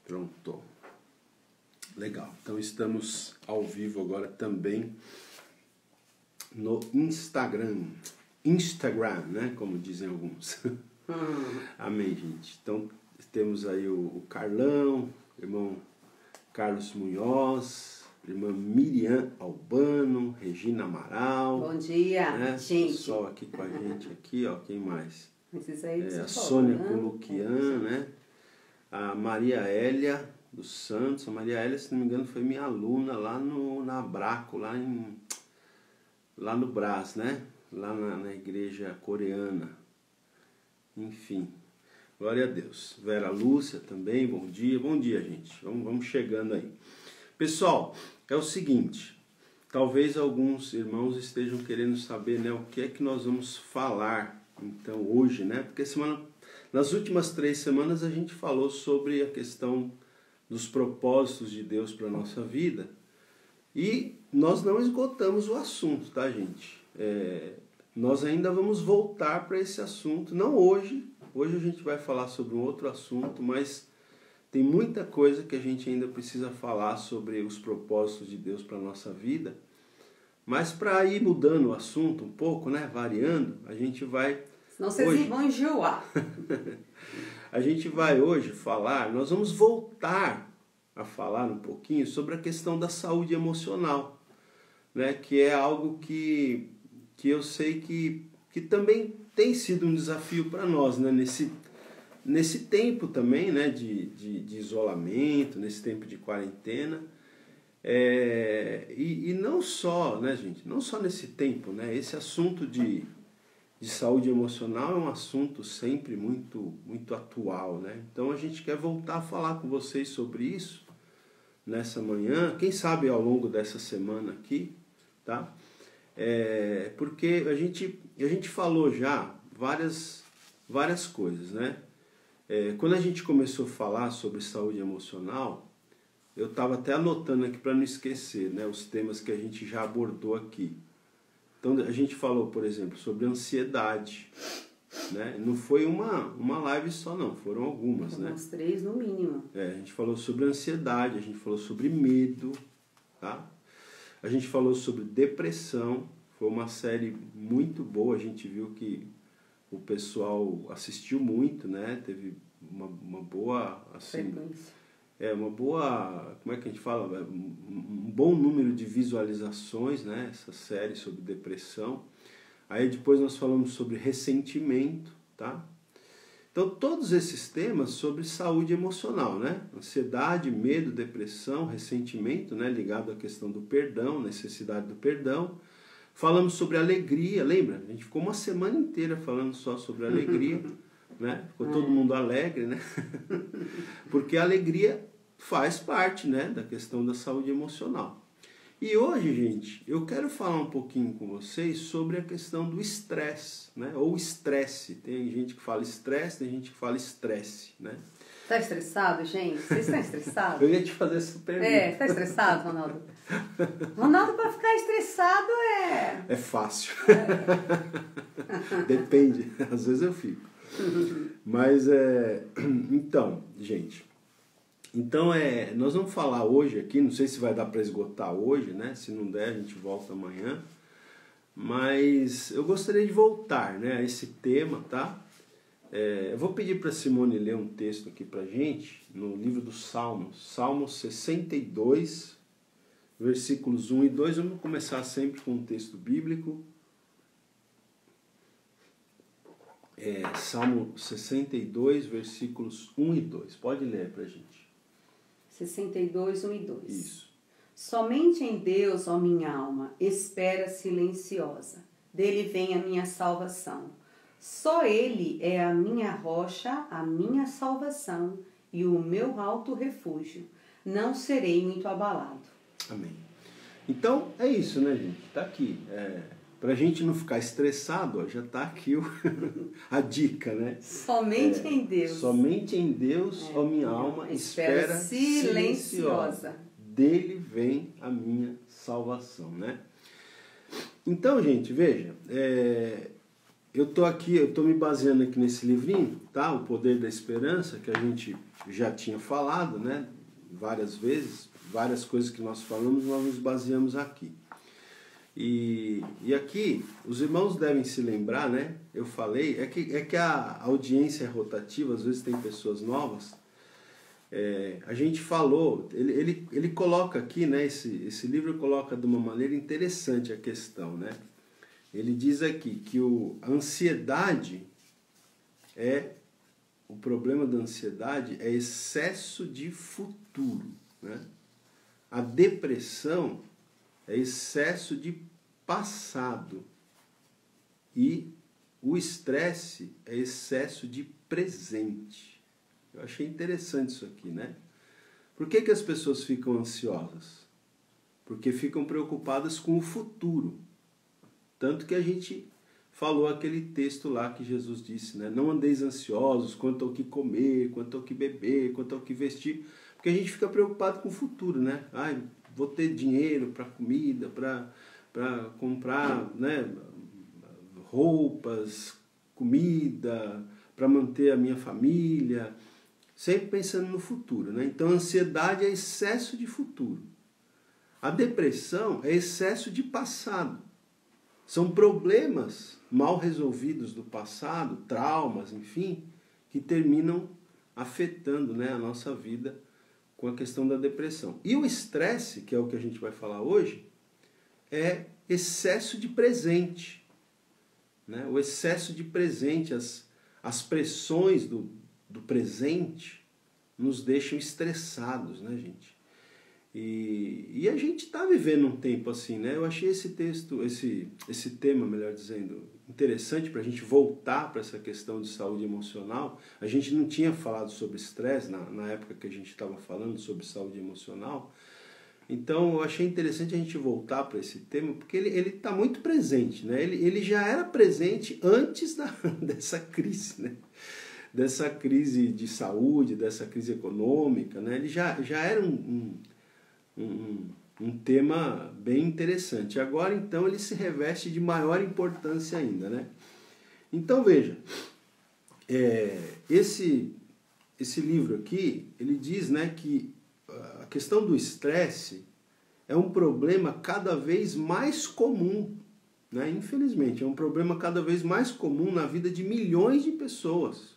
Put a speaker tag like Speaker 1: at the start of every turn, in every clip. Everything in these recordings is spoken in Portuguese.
Speaker 1: Pronto. Legal. Então estamos ao vivo agora também no Instagram. Instagram, né? Como dizem alguns. Amém, gente. Então temos aí o Carlão, irmão Carlos Munhoz, irmã Miriam Albano, Regina Amaral.
Speaker 2: Bom dia,
Speaker 1: né?
Speaker 2: gente.
Speaker 1: Pessoal aqui com a gente aqui, ó. Quem mais?
Speaker 2: Esses aí
Speaker 1: A Sônia Coluquian, né? A Maria Hélia dos Santos. A Maria Hélia, se não me engano, foi minha aluna lá na Abraco, lá no Brás, né? Lá na igreja coreana. Enfim, glória a Deus. Vera Lúcia também, bom dia, gente. Vamos chegando aí. Pessoal, é o seguinte, talvez alguns irmãos estejam querendo saber, né, o que é que nós vamos falar, então, hoje, né? Porque nas últimas 3 semanas a gente falou sobre a questão dos propósitos de Deus para a nossa vida e nós não esgotamos o assunto, tá, gente? Nós ainda vamos voltar para esse assunto, não hoje. Hoje a gente vai falar sobre um outro assunto, mas tem muita coisa que a gente ainda precisa falar sobre os propósitos de Deus para a nossa vida. Mas para ir mudando o assunto um pouco, né, variando, a gente vai...
Speaker 2: Senão vocês vão enjoar.
Speaker 1: A gente vai hoje nós vamos voltar a falar um pouquinho sobre a questão da saúde emocional, né, que é algo que eu sei que também tem sido um desafio para nós, né, nesse tempo também, né, de isolamento, nesse tempo de quarentena, e não só, né, gente, não só nesse tempo, né, esse assunto de saúde emocional é um assunto sempre muito, muito atual, né, então a gente quer voltar a falar com vocês sobre isso nessa manhã, quem sabe ao longo dessa semana aqui, tá? Porque a gente falou já várias coisas, né? Quando a gente começou a falar sobre saúde emocional, eu estava até anotando aqui para não esquecer, né, os temas que a gente já abordou aqui. Então a gente falou, por exemplo, sobre ansiedade, né? Não foi uma live só não, foram algumas, né?
Speaker 2: Umas 3 no mínimo.
Speaker 1: A gente falou sobre ansiedade, a gente falou sobre medo, tá? A gente falou sobre depressão, foi uma série muito boa, a gente viu que o pessoal assistiu muito, né? Teve uma boa, assim, uma boa, como é que a gente fala? Um bom número de visualizações, né? Essa série sobre depressão. Aí depois nós falamos sobre ressentimento, tá? Então todos esses temas sobre saúde emocional, né? Ansiedade, medo, depressão, ressentimento, né? Ligado à questão do perdão, necessidade do perdão. Falamos sobre alegria, lembra? A gente ficou uma semana inteira falando só sobre alegria, né? Ficou todo mundo alegre, né? Porque a alegria faz parte, né, da questão da saúde emocional. E hoje, gente, eu quero falar um pouquinho com vocês sobre a questão do estresse, né? Ou estresse. Tem gente que fala estresse, tem gente que fala estresse, né?
Speaker 2: Tá estressado, gente? Vocês estão estressados?
Speaker 1: Eu ia te fazer essa pergunta.
Speaker 2: Tá estressado, Ronaldo? Ronaldo, para ficar estressado
Speaker 1: É fácil. Depende. Às vezes eu fico. Mas, então, gente... Então, nós vamos falar hoje aqui, não sei se vai dar para esgotar hoje, né? Se não der, a gente volta amanhã. Mas eu gostaria de voltar, né, a esse tema, tá? Eu vou pedir para a Simone ler um texto aqui para a gente, no livro dos Salmos, Salmo 62, versículos 1 e 2. Vamos começar sempre com um texto bíblico. Salmo 62, versículos 1 e 2. Pode ler para a gente.
Speaker 2: 62, 1 e 2.
Speaker 1: Isso.
Speaker 2: Somente em Deus, ó minha alma, espera silenciosa. Dele vem a minha salvação. Só Ele é a minha rocha, a minha salvação e o meu alto refúgio. Não serei muito abalado.
Speaker 1: Amém. Então, é isso, né, gente? Tá aqui. Para a gente não ficar estressado, ó, já está aqui a dica, né?
Speaker 2: Somente em Deus.
Speaker 1: Somente em Deus, ó minha alma, espera silenciosa. Dele vem a minha salvação, né? Então, gente, veja, eu estou me baseando aqui nesse livrinho, tá? O Poder da Esperança, que a gente já tinha falado, né? Várias vezes, várias coisas que nós falamos, nós nos baseamos aqui. E aqui, os irmãos devem se lembrar, né? Eu falei, é que a audiência é rotativa, às vezes tem pessoas novas. A gente falou, ele coloca aqui, né? Esse livro coloca de uma maneira interessante a questão, né? Ele diz aqui que a ansiedade o problema da ansiedade é excesso de futuro, né? A depressão é excesso de passado e o estresse é excesso de presente. Eu achei interessante isso aqui, né? Por que as pessoas ficam ansiosas? Porque ficam preocupadas com o futuro. Tanto que a gente falou aquele texto lá que Jesus disse, né? Não andeis ansiosos quanto ao que comer, quanto ao que beber, quanto ao que vestir. Porque a gente fica preocupado com o futuro, né? Ai, vou ter dinheiro para comida, para comprar, né? Roupas, comida, para manter a minha família. Sempre pensando no futuro, né? Então, a ansiedade é excesso de futuro. A depressão é excesso de passado. São problemas mal resolvidos do passado, traumas, enfim, que terminam afetando, né, a nossa vida com a questão da depressão. E o estresse, que é o que a gente vai falar hoje, é excesso de presente. Né? O excesso de presente, as pressões do presente nos deixam estressados, né, gente? E a gente está vivendo um tempo assim, né? Eu achei esse texto, esse tema, melhor dizendo, interessante para a gente voltar para essa questão de saúde emocional. A gente não tinha falado sobre estresse na época que a gente estava falando sobre saúde emocional. Então, eu achei interessante a gente voltar para esse tema, porque ele está muito presente, né? Ele já era presente antes dessa crise, né? Dessa crise de saúde, dessa crise econômica, né? Ele já era um tema bem interessante. Agora, então, ele se reveste de maior importância ainda, né? Então, veja, esse livro aqui, ele diz, né, que a questão do estresse é um problema cada vez mais comum, né? Infelizmente, é um problema cada vez mais comum na vida de milhões de pessoas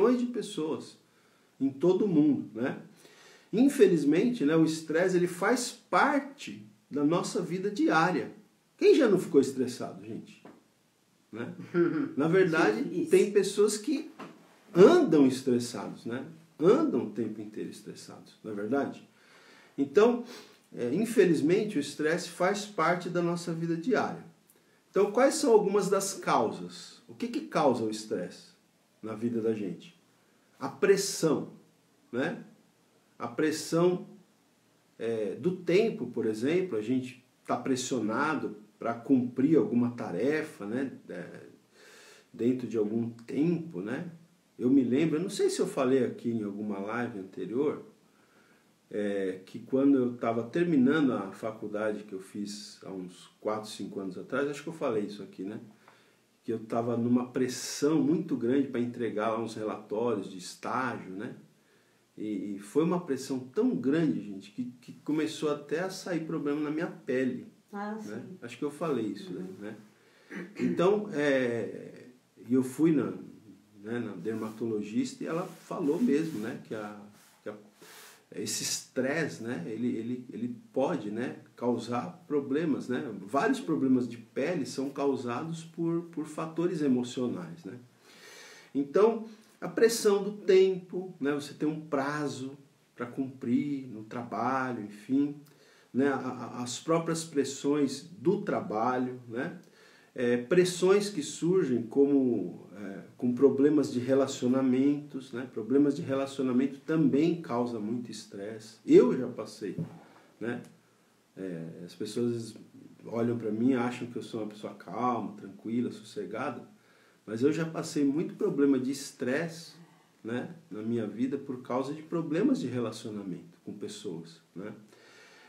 Speaker 1: em todo o mundo, né? Infelizmente, né, o estresse ele faz parte da nossa vida diária. Quem já não ficou estressado, gente? Né? Na verdade, tem pessoas que andam estressados, né? Andam o tempo inteiro estressados, não é verdade? Então, infelizmente, o estresse faz parte da nossa vida diária. Então, quais são algumas das causas? O que causa o estresse na vida da gente? A pressão, né? A pressão do tempo, por exemplo, a gente está pressionado para cumprir alguma tarefa, né? Dentro de algum tempo, né? Eu me lembro, eu não sei se eu falei aqui em alguma live anterior, que quando eu estava terminando a faculdade que eu fiz há uns 4, 5 anos atrás, acho que eu falei isso aqui, né? Que eu estava numa pressão muito grande para entregar lá uns relatórios de estágio, né? E foi uma pressão tão grande, gente, que começou até a sair problema na minha pele. Né? Acho que eu falei isso, né? Então, eu fui na dermatologista e ela falou mesmo, né, que esse estresse, né, ele pode, né, causar problemas, né? Vários problemas de pele são causados por fatores emocionais, né? Então, a pressão do tempo, né? Você tem um prazo para cumprir no trabalho, enfim, né? As próprias pressões do trabalho, né? Pressões que surgem com problemas de relacionamentos, né? Problemas de relacionamento também causam muito estresse. Eu já passei, né? As pessoas olham para mim e acham que eu sou uma pessoa calma, tranquila, sossegada, mas eu já passei muito problema de estresse, né, na minha vida por causa de problemas de relacionamento com pessoas, né?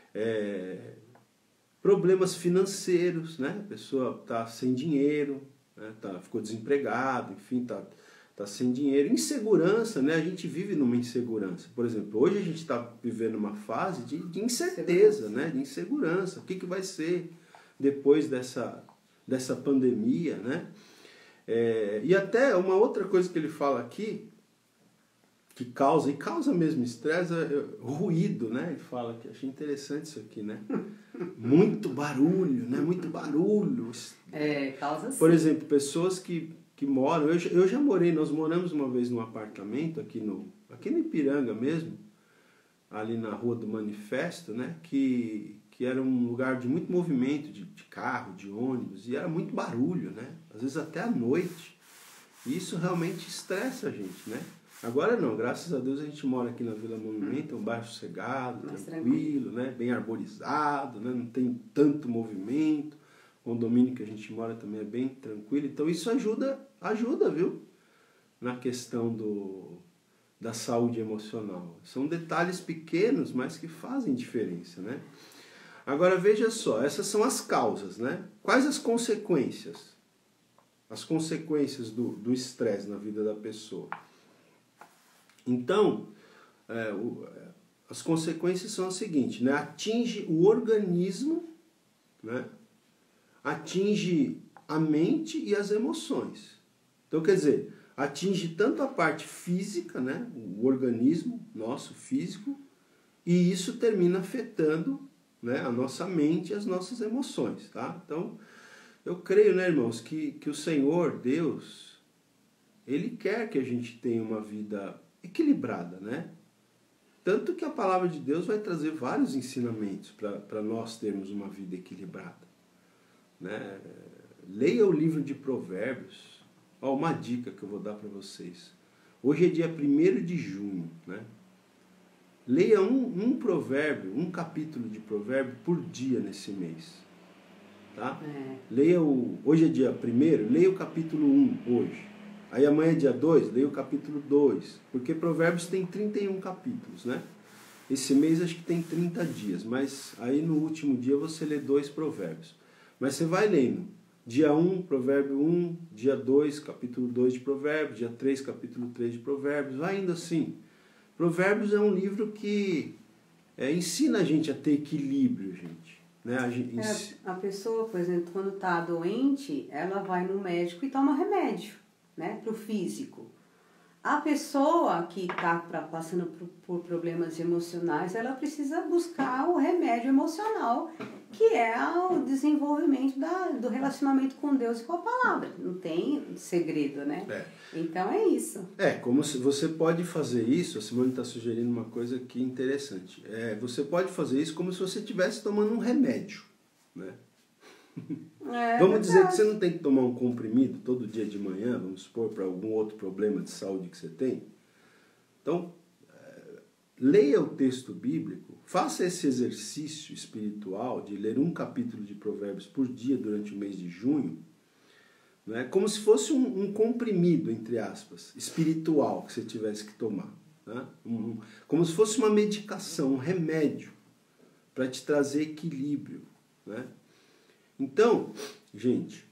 Speaker 1: Problemas financeiros, né? A pessoa está sem dinheiro, né? Ficou desempregado, enfim, tá sem dinheiro. Insegurança, né? A gente vive numa insegurança. Por exemplo, hoje a gente está vivendo uma fase de incerteza, né? De insegurança. O que vai ser depois dessa pandemia, né? E até uma outra coisa que ele fala aqui, que causa mesmo estresse, ruído, né? Ele fala que achei interessante isso aqui, né? Muito barulho, né? Muito barulho.
Speaker 2: Causa sim.
Speaker 1: Por exemplo, pessoas que moram... Eu já morei, nós moramos uma vez num apartamento aqui no Ipiranga mesmo, ali na Rua do Manifesto, né? Que era um lugar de muito movimento de carro, de ônibus, e era muito barulho, né? Às vezes até à noite. E isso realmente estressa a gente, né? Agora não, graças a Deus a gente mora aqui na Vila Movimento, é um bairro sossegado, tranquilo, né? Bem arborizado, né? Não tem tanto movimento. O condomínio que a gente mora também é bem tranquilo. Então isso ajuda, viu? Na questão da saúde emocional. São detalhes pequenos, mas que fazem diferença, né? Agora veja só, essas são as causas, né? Quais as consequências? As consequências do estresse na vida da pessoa. Então, as consequências são as seguintes, né? Atinge o organismo, né? Atinge a mente e as emoções. Então, quer dizer, atinge tanto a parte física, né? O organismo nosso físico, e isso termina afetando, né? A nossa mente e as nossas emoções, tá? Então, eu creio, né, irmãos, que o Senhor, Deus, Ele quer que a gente tenha uma vida equilibrada, né? Tanto que a palavra de Deus vai trazer vários ensinamentos para nós termos uma vida equilibrada, né? Leia o livro de Provérbios. Ó, uma dica que eu vou dar para vocês. Hoje é dia 1º de junho, né? Leia um provérbio, um capítulo de provérbio por dia nesse mês, tá? Leia hoje é dia 1º, leia o capítulo 1 hoje. Aí amanhã é dia 2, leia o capítulo 2. Porque Provérbios tem 31 capítulos, né? Esse mês acho que tem 30 dias. Mas aí no último dia você lê 2 provérbios. Mas você vai lendo. Dia 1, provérbio 1. Dia 2, capítulo 2 de Provérbios. Dia 3, capítulo 3 de Provérbios. Vai indo assim. Provérbios é um livro que ensina a gente a ter equilíbrio, gente. Né?
Speaker 2: A pessoa, por exemplo, quando está doente, ela vai no médico e toma remédio, né, para o físico. A pessoa que está passando por problemas emocionais, ela precisa buscar o remédio emocional, que é o desenvolvimento do relacionamento com Deus e com a palavra. Não tem segredo, né? Então é isso.
Speaker 1: Como se você pode fazer isso, a Simone está sugerindo uma coisa aqui interessante. Você pode fazer isso como se você estivesse tomando um remédio, né? Vamos dizer que você não tem que tomar um comprimido todo dia de manhã, vamos supor, para algum outro problema de saúde que você tem. Então, leia o texto bíblico, faça esse exercício espiritual de ler um capítulo de Provérbios por dia durante o mês de junho, né, como se fosse um comprimido, entre aspas, espiritual que você tivesse que tomar. Né? Como se fosse uma medicação, um remédio, para te trazer equilíbrio, né? Então, gente,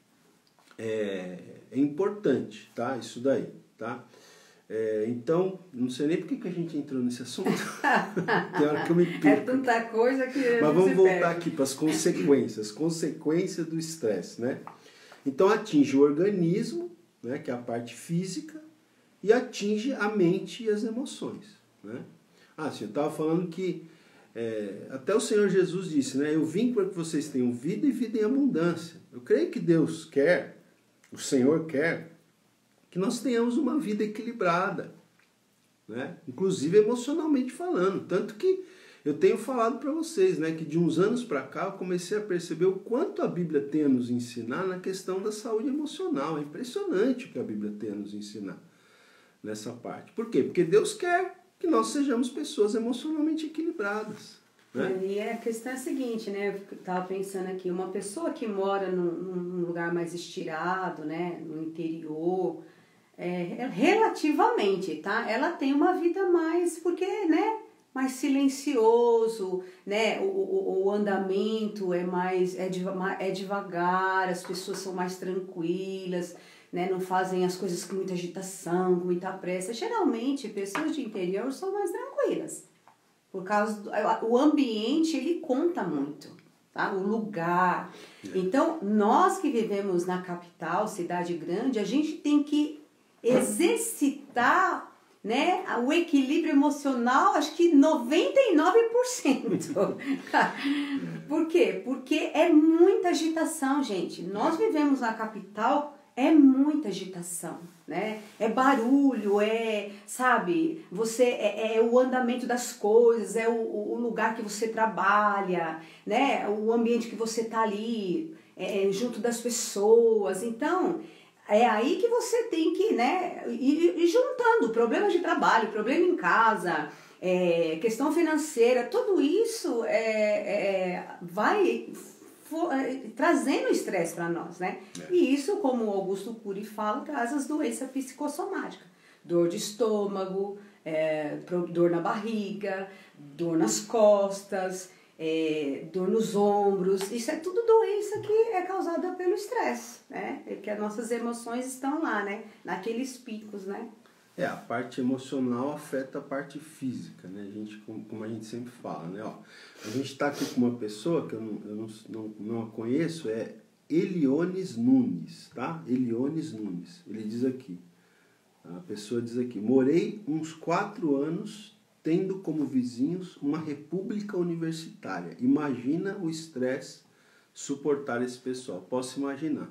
Speaker 1: é importante, tá? Isso daí, tá? Então, não sei nem por que a gente entrou nesse assunto. Tem hora que eu me perco.
Speaker 2: É tanta coisa que
Speaker 1: Mas vamos voltar aqui para as consequências. Consequência do estresse, né? Então, atinge o organismo, né, que é a parte física, e atinge a mente e as emoções, né? Assim, eu estava falando que até o Senhor Jesus disse, né? Eu vim para que vocês tenham vida e vida em abundância. Eu creio que Deus quer, o Senhor quer, que nós tenhamos uma vida equilibrada, né? Inclusive emocionalmente falando. Tanto que eu tenho falado para vocês, né, que de uns anos para cá eu comecei a perceber o quanto a Bíblia tem a nos ensinar na questão da saúde emocional. É impressionante o que a Bíblia tem a nos ensinar nessa parte. Por quê? Porque Deus quer que nós sejamos pessoas emocionalmente equilibradas, né?
Speaker 2: E a questão é a seguinte, né? Eu estava pensando aqui, uma pessoa que mora num lugar mais estirado, né, no interior, relativamente, tá? Ela tem uma vida mais, porque, né, mais silencioso, né? O andamento é devagar, as pessoas são mais tranquilas, né? Não fazem as coisas com muita agitação, com muita pressa. Geralmente, pessoas de interior são mais tranquilas, por causa o ambiente, ele conta muito, tá? O lugar. Então, nós que vivemos na capital, cidade grande, a gente tem que exercitar, né, o equilíbrio emocional, acho que 99%. Por quê? Porque é muita agitação, gente. Nós vivemos na capital, é muita agitação, né? É barulho, sabe, é o andamento das coisas, é o lugar que você trabalha, né? O ambiente que você tá ali, junto das pessoas. Então, é aí que você tem que, né, ir juntando problemas de trabalho, problema em casa, questão financeira, tudo isso vai trazendo estresse para nós, né? E isso, como o Augusto Cury fala, traz as doenças psicossomáticas. Dor de estômago, dor na barriga, dor nas costas, dor nos ombros. Isso é tudo doença que é causada pelo estresse, né? Porque as nossas emoções estão lá, né? Naqueles picos, né?
Speaker 1: A parte emocional afeta a parte física, né? A gente, como a gente sempre fala, né? Ó, a gente está aqui com uma pessoa que eu não a conheço, é Eliones Nunes, tá? Eliones Nunes. Ele diz aqui, a pessoa diz aqui: morei uns 4 anos tendo como vizinhos uma república universitária. Imagina o estresse suportar esse pessoal. Posso imaginar.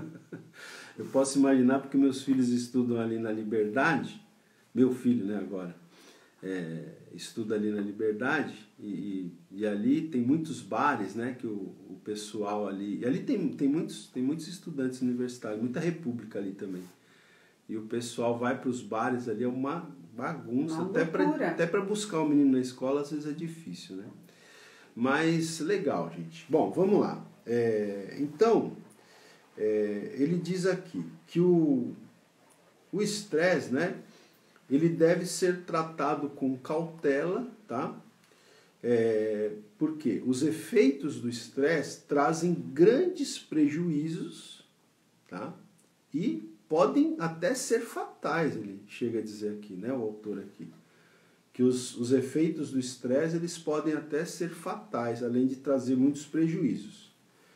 Speaker 1: Eu posso imaginar porque meus filhos estudam ali na Liberdade. Meu filho, né, agora, estuda ali na Liberdade e ali tem muitos bares, né, que o pessoal ali... E ali tem muitos estudantes universitários, muita república ali também. E o pessoal vai para os bares ali, é uma bagunça. Até para buscar o menino na escola, às vezes é difícil, né? Mas legal, gente. Bom, vamos lá. Então, ele diz aqui que o estresse, né, ele deve ser tratado com cautela, tá? Porque os efeitos do estresse trazem grandes prejuízos, tá? E podem até ser fatais, ele chega a dizer aqui, né, o autor aqui. Que os efeitos do estresse, eles podem até ser fatais, além de trazer muitos prejuízos.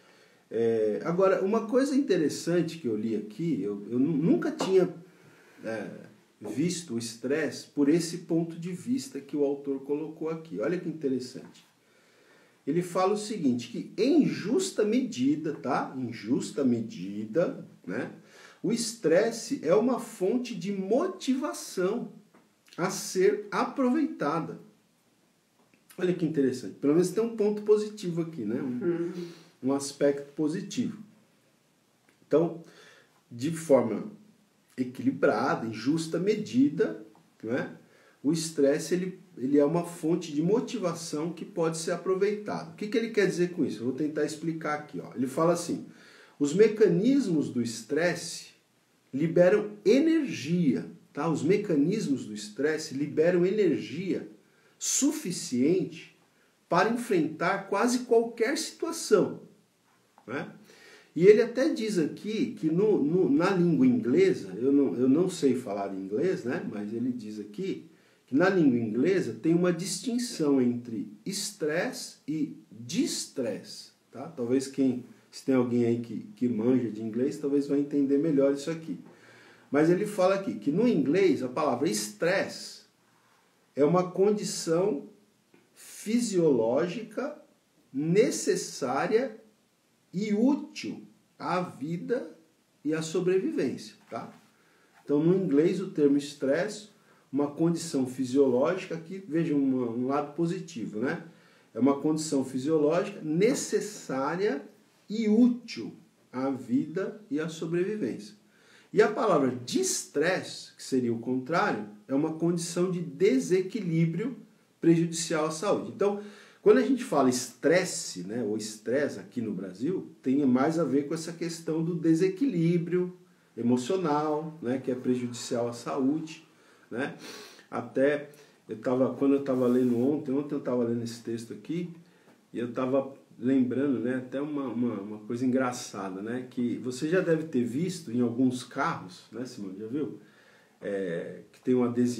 Speaker 1: Agora, uma coisa interessante que eu li aqui, eu nunca tinha visto o estresse por esse ponto de vista que o autor colocou aqui. Olha que interessante. Ele fala o seguinte, que em justa medida, tá? Em justa medida, né? O estresse é uma fonte de motivação a ser aproveitada. Olha que interessante. Pelo menos tem um ponto positivo aqui, né? Um aspecto positivo. Então, de forma equilibrada, em justa medida, né? O estresse ele é uma fonte de motivação que pode ser aproveitado. O que ele quer dizer com isso? Eu vou tentar explicar aqui. Ó. Ele fala assim, os mecanismos do estresse liberam energia. Tá? Os mecanismos do estresse liberam energia suficiente para enfrentar quase qualquer situação. Né? E ele até diz aqui que na língua inglesa, eu não sei falar inglês, né? Mas ele diz aqui que na língua inglesa tem uma distinção entre estresse e distress. Tá? Talvez se tem alguém aí que manja de inglês, talvez vai entender melhor isso aqui. Mas ele fala aqui que no inglês a palavra estresse é uma condição fisiológica necessária e útil à vida e à sobrevivência. Tá? Então, no inglês, o termo estresse, uma condição fisiológica, aqui veja um lado positivo, né? É uma condição fisiológica necessária e útil à vida e à sobrevivência. E a palavra distress, que seria o contrário, é uma condição de desequilíbrio prejudicial à saúde. Então, quando a gente fala estresse, né, ou estresse aqui no Brasil, tem mais a ver com essa questão do desequilíbrio emocional, né, que é prejudicial à saúde, né? Até quando eu estava lendo ontem eu estava lendo esse texto aqui, e eu estava lembrando, né, até uma coisa engraçada, né, que você já deve ter visto em alguns carros, né, Simone, já viu? Que tem um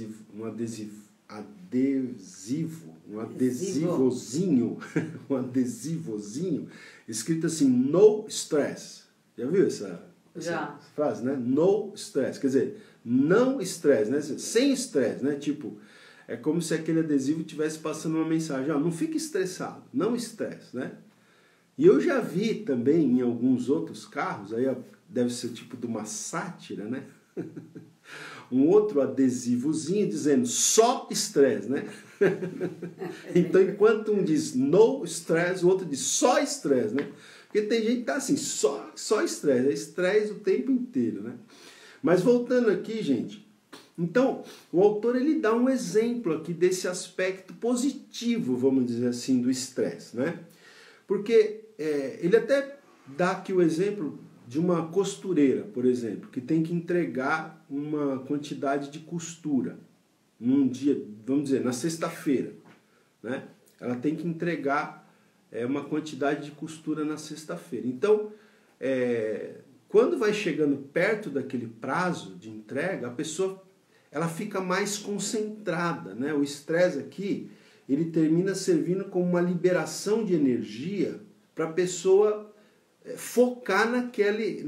Speaker 1: adesivozinho, um adesivozinho, escrito assim, no stress. Já viu essa frase, né? No stress, quer dizer, não estresse, né? Sem estresse, né? Tipo, é como se aquele adesivo estivesse passando uma mensagem, ó, não fique estressado, não estresse, né? E eu já vi também em alguns outros carros, aí deve ser tipo de uma sátira, né? Um outro adesivozinho dizendo só estresse, né? Então, enquanto um diz no stress, o outro diz só estresse, né? Porque tem gente que tá assim, só estresse, é estresse o tempo inteiro, né? Mas voltando aqui, gente, então, o autor ele dá um exemplo aqui desse aspecto positivo, vamos dizer assim, do estresse, né? Porque ele até dá aqui o exemplo de uma costureira, por exemplo, que tem que entregar uma quantidade de costura num dia, vamos dizer, na sexta-feira, né? Ela tem que entregar uma quantidade de costura na sexta-feira. Então, quando vai chegando perto daquele prazo de entrega, a pessoa ela fica mais concentrada, né? O estresse aqui, ele termina servindo como uma liberação de energia para a pessoa focar naquele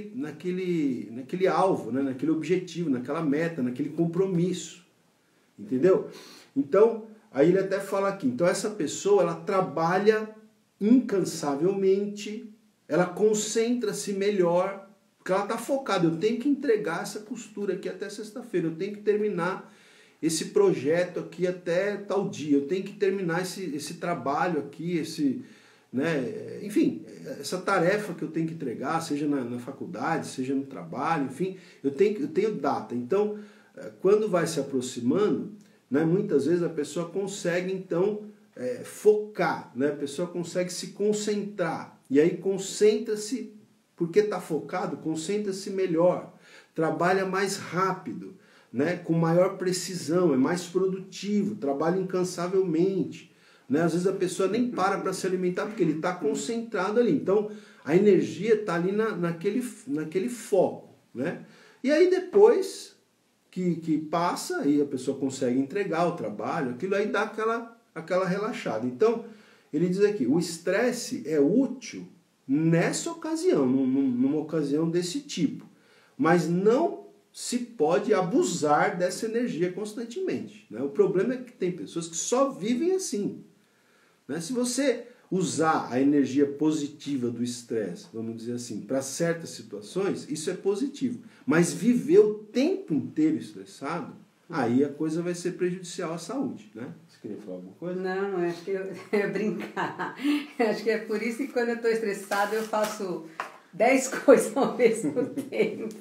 Speaker 1: alvo, né? Naquele objetivo, naquela meta, naquele compromisso. Entendeu? Então, aí ele até fala aqui, então essa pessoa, ela trabalha incansavelmente, ela concentra-se melhor, porque ela está focada, eu tenho que entregar essa costura aqui até sexta-feira, eu tenho que terminar esse projeto aqui até tal dia, eu tenho que terminar esse trabalho aqui, né, enfim, essa tarefa que eu tenho que entregar, seja na faculdade, seja no trabalho, enfim, eu tenho data. Então, quando vai se aproximando, né, muitas vezes a pessoa consegue, então, focar, né, a pessoa consegue se concentrar, e aí concentra-se, porque está focado, concentra-se melhor, trabalha mais rápido, né, com maior precisão, é mais produtivo, trabalha incansavelmente. Né? Às vezes a pessoa nem para se alimentar porque ele está concentrado ali. Então a energia está ali naquele foco. Né? E aí depois que passa, aí a pessoa consegue entregar o trabalho, aquilo aí dá aquela relaxada. Então ele diz aqui, o estresse é útil nessa ocasião, numa ocasião desse tipo. Mas não se pode abusar dessa energia constantemente. Né? O problema é que tem pessoas que só vivem assim. Né? Se você usar a energia positiva do estresse, vamos dizer assim, para certas situações, isso é positivo. Mas viver o tempo inteiro estressado, aí a coisa vai ser prejudicial à saúde. Né? Você queria falar alguma coisa?
Speaker 2: Não, acho que eu ia brincar. Acho que é por isso que quando eu estou estressada eu faço 10 coisas ao mesmo tempo.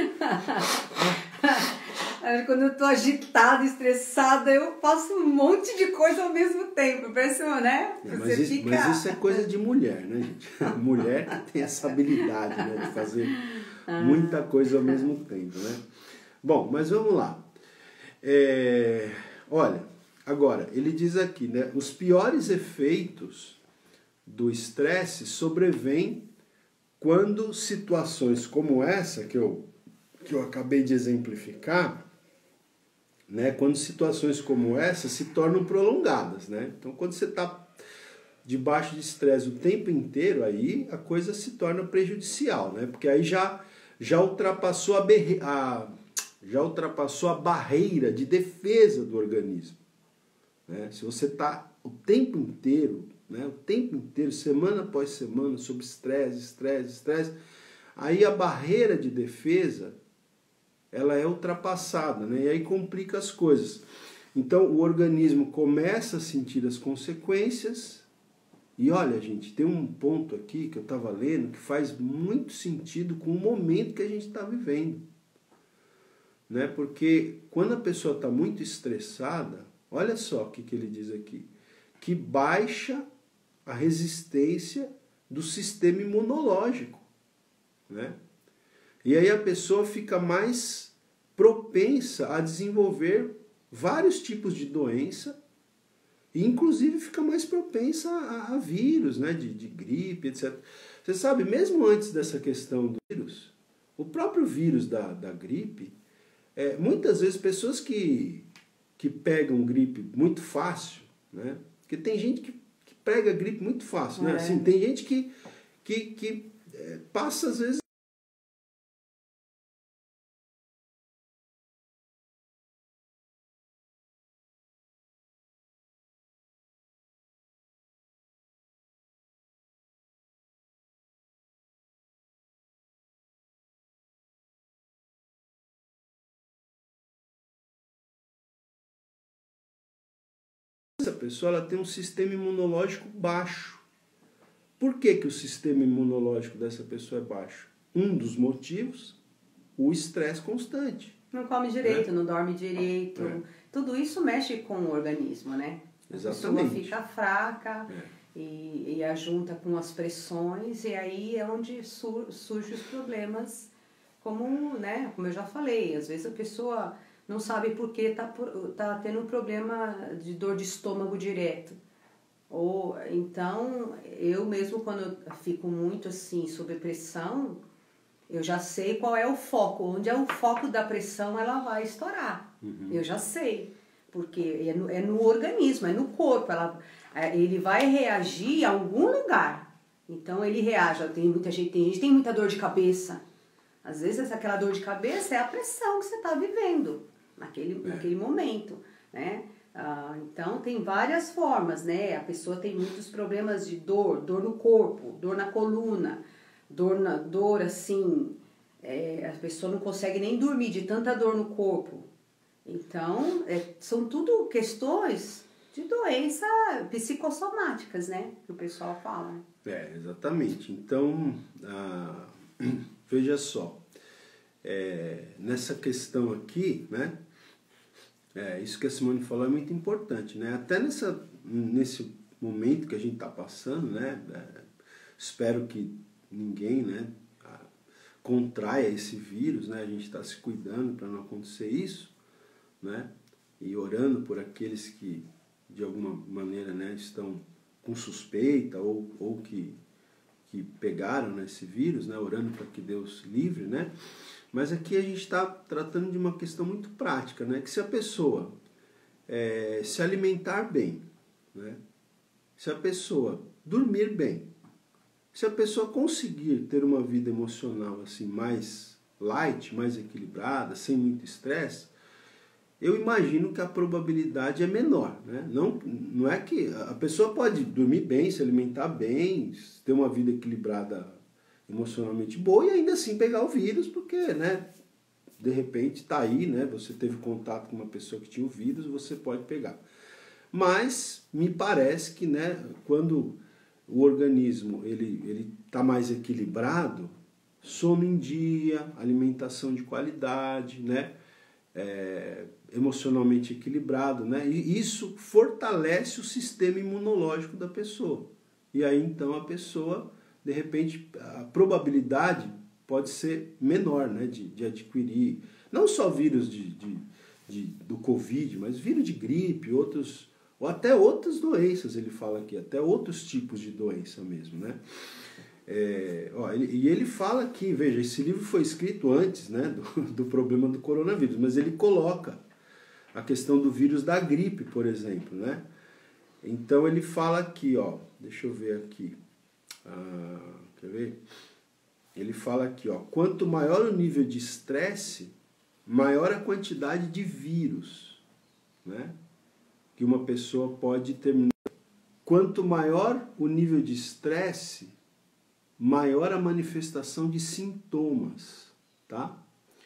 Speaker 2: Quando eu estou agitada, estressada, eu faço um monte de coisa ao mesmo tempo. Parece, né?
Speaker 1: Mas isso é coisa de mulher, né, gente? A mulher que tem essa habilidade, né, de fazer muita coisa ao mesmo tempo, né? Bom, mas vamos lá. Olha, agora, ele diz aqui, né? Os piores efeitos do estresse sobrevêm quando situações como essa que eu acabei de exemplificar, né, quando situações como essa se tornam prolongadas, né? Então, quando você está debaixo de estresse o tempo inteiro, aí a coisa se torna prejudicial, né? Porque aí já ultrapassou a barreira de defesa do organismo, né? Se você está o tempo inteiro, né, semana após semana, sob estresse, aí a barreira de defesa ela é ultrapassada, né? E aí complica as coisas. Então o organismo começa a sentir as consequências. E olha, gente, tem um ponto aqui que eu estava lendo que faz muito sentido com o momento que a gente está vivendo. Né? Porque quando a pessoa está muito estressada, olha só o que ele diz aqui, que baixa a resistência do sistema imunológico. Né? E aí a pessoa fica mais propensa a desenvolver vários tipos de doença, e inclusive fica mais propensa a vírus, né, de gripe, etc. Você sabe, mesmo antes dessa questão do vírus, o próprio vírus da gripe, muitas vezes pessoas que pegam gripe muito fácil, né? Porque tem gente que pega gripe muito fácil, né? Assim, tem gente que passa às vezes essa pessoa ela tem um sistema imunológico baixo. Por que o sistema imunológico dessa pessoa é baixo? Um dos motivos, o estresse constante.
Speaker 2: Não come direito, não dorme direito. Tudo isso mexe com o organismo, né?
Speaker 1: Exatamente.
Speaker 2: A pessoa fica fraca e ajunta com as pressões, e aí é onde surgem os problemas, como eu já falei, às vezes a pessoa não sabe por que tá tendo um problema de dor de estômago direto. Ou então, eu mesmo quando eu fico muito assim, sob pressão, eu já sei qual é o foco. Onde é o foco da pressão, ela vai estourar. Eu já sei. Porque é no organismo, é no corpo. Ele vai reagir a algum lugar. Então, ele reage. Tem gente que tem muita dor de cabeça. Às vezes, aquela dor de cabeça é a pressão que você está vivendo naquele momento, né? Então, tem várias formas, né? A pessoa tem muitos problemas de dor no corpo, dor na coluna, dor assim, a pessoa não consegue nem dormir de tanta dor no corpo. Então, são tudo questões de doenças psicossomáticas, né? Que o pessoal fala.
Speaker 1: Exatamente. Então, veja só, nessa questão aqui, né? Isso que a Simone falou é muito importante, né? Até nesse momento que a gente está passando, né? Espero que ninguém, né, contraia esse vírus, né? A gente está se cuidando para não acontecer isso, né? E orando por aqueles que, de alguma maneira, né, estão com suspeita ou que pegaram, né, esse vírus, né? Orando para que Deus livre, né? Mas aqui a gente está tratando de uma questão muito prática, né? Que se a pessoa se alimentar bem, né? Se a pessoa dormir bem, se a pessoa conseguir ter uma vida emocional assim mais light, mais equilibrada, sem muito estresse, eu imagino que a probabilidade é menor, né? Não é que a pessoa pode dormir bem, se alimentar bem, ter uma vida equilibrada emocionalmente boa e ainda assim pegar o vírus, porque, né, de repente está aí, né, você teve contato com uma pessoa que tinha o vírus, você pode pegar. Mas me parece que, né, quando o organismo ele está mais equilibrado, sono em dia, alimentação de qualidade, né, emocionalmente equilibrado, né, e isso fortalece o sistema imunológico da pessoa. E aí então a pessoa, de repente, a probabilidade pode ser menor, né, de adquirir, não só vírus do Covid, mas vírus de gripe, ou até outras doenças, ele fala aqui, até outros tipos de doença mesmo, né? Ele fala aqui, veja, esse livro foi escrito antes, né, do problema do coronavírus, mas ele coloca a questão do vírus da gripe, por exemplo, né? Então ele fala aqui, deixa eu ver aqui, quer ver? Ele fala aqui, quanto maior o nível de estresse, maior a quantidade de vírus, né, que uma pessoa pode terminar. Quanto maior o nível de estresse, maior a manifestação de sintomas, tá?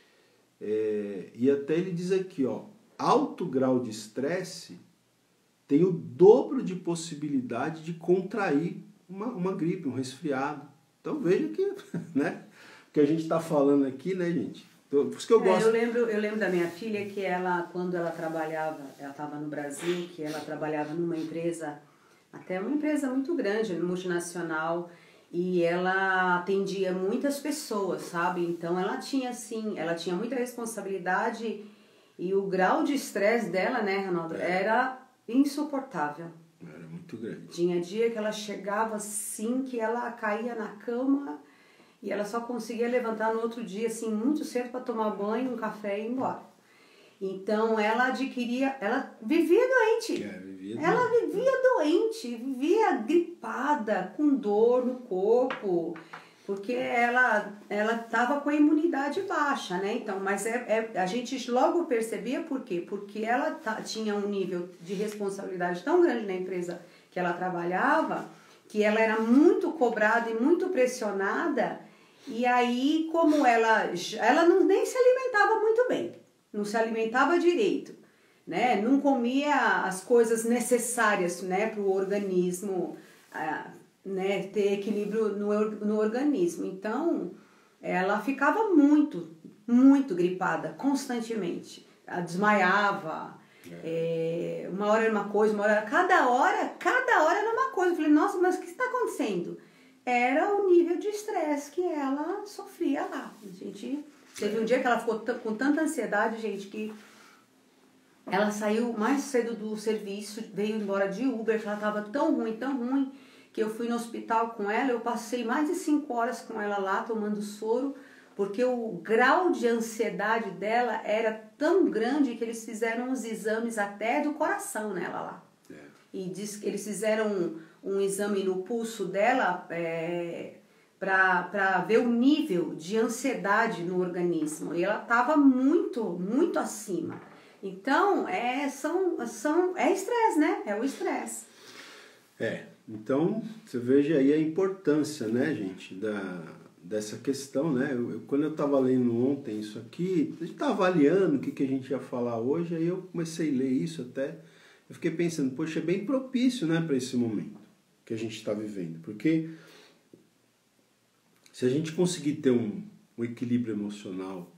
Speaker 1: E até ele diz aqui, alto grau de estresse tem o dobro de possibilidade de contrair uma gripe, um resfriado. Então veja que, né, o que a gente está falando aqui, né, gente? Então, por isso que eu gosto.
Speaker 2: Eu lembro da minha filha que quando ela trabalhava, ela estava no Brasil, que ela trabalhava numa empresa, até uma empresa muito grande, multinacional, e ela atendia muitas pessoas, sabe? Então ela tinha muita responsabilidade E o grau de estresse dela, né, Ronaldo, era insuportável.
Speaker 1: Era muito grande.
Speaker 2: Tinha dia que ela chegava assim, que ela caía na cama e ela só conseguia levantar no outro dia, assim, muito cedo para tomar banho, um café e ir embora. Então, ela vivia doente. Ela vivia doente, vivia gripada, com dor no corpo, porque ela estava com a imunidade baixa, né? Então, mas a gente logo percebia por quê? Porque ela tinha um nível de responsabilidade tão grande na empresa que ela trabalhava, que ela era muito cobrada e muito pressionada, e aí, como ela nem se alimentava muito bem, não se alimentava direito, né? Não comia as coisas necessárias, né, para o organismo, né, ter equilíbrio no organismo. Então, ela ficava muito, muito gripada, constantemente. Ela desmaiava, uma hora era uma coisa, uma hora era... Cada hora era uma coisa. Eu falei, nossa, mas o que está acontecendo? Era o nível de estresse que ela sofria lá. Teve um dia que ela ficou com tanta ansiedade, gente, que ela saiu mais cedo do serviço, veio embora de Uber, que ela estava tão ruim, que eu fui no hospital com ela, eu passei mais de 5 horas com ela lá, tomando soro, porque o grau de ansiedade dela era tão grande que eles fizeram os exames até do coração nela lá. E diz que eles fizeram um exame no pulso dela para ver o nível de ansiedade no organismo. E ela estava muito, muito acima. Então, é estresse, né? É o estresse.
Speaker 1: Então, você veja aí a importância, né, gente, dessa questão, né? Quando eu estava lendo ontem isso aqui, a gente estava avaliando o que a gente ia falar hoje, aí eu comecei a ler isso até, eu fiquei pensando, poxa, é bem propício, né, para esse momento que a gente está vivendo, porque se a gente conseguir ter um equilíbrio emocional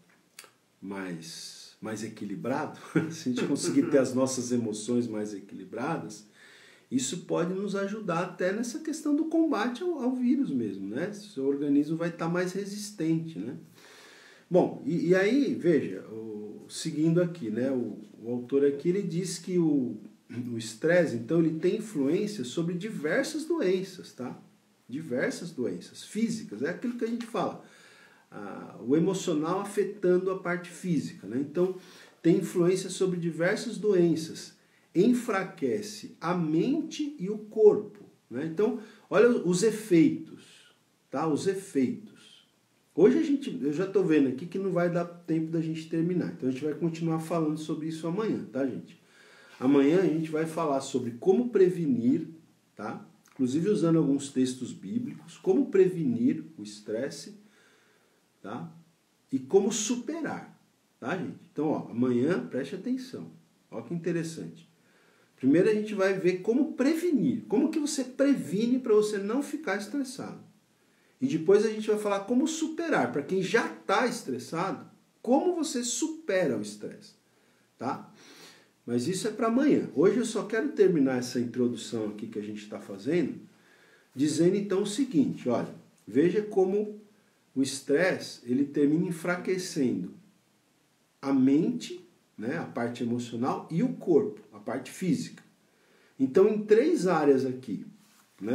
Speaker 1: mais equilibrado, se a gente conseguir ter as nossas emoções mais equilibradas, isso pode nos ajudar até nessa questão do combate ao vírus mesmo, né? O seu organismo vai estar mais resistente, né? Bom, e aí, veja, seguindo aqui, né? O autor aqui, ele diz que o estresse, então, ele tem influência sobre diversas doenças, tá? Diversas doenças físicas, é aquilo que a gente fala. O emocional afetando a parte física, né? Então, tem influência sobre diversas doenças, enfraquece a mente e o corpo, né? Então, olha os efeitos, tá? Os efeitos. Hoje eu já estou vendo aqui que não vai dar tempo da gente terminar, então a gente vai continuar falando sobre isso amanhã, tá, gente? Amanhã a gente vai falar sobre como prevenir, tá? Inclusive usando alguns textos bíblicos, como prevenir o estresse, tá? E como superar, tá, gente? Então, ó, amanhã preste atenção. Ó que interessante. Primeiro a gente vai ver como prevenir, como que você previne para você não ficar estressado. E depois a gente vai falar como superar, para quem já está estressado, como você supera o estresse, tá? Mas isso é para amanhã. Hoje eu só quero terminar essa introdução aqui que a gente está fazendo, dizendo então o seguinte, olha, veja como o estresse, ele termina enfraquecendo a mente, né, a parte emocional, e o corpo, a parte física. Então, em 3 áreas aqui, né,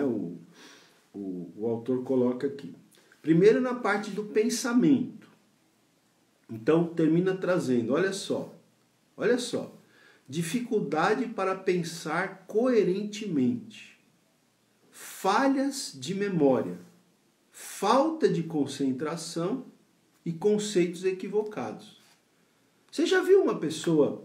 Speaker 1: o autor coloca aqui. Primeiro, na parte do pensamento. Então, termina trazendo, olha só, dificuldade para pensar coerentemente, falhas de memória, falta de concentração e conceitos equivocados. Você já viu uma pessoa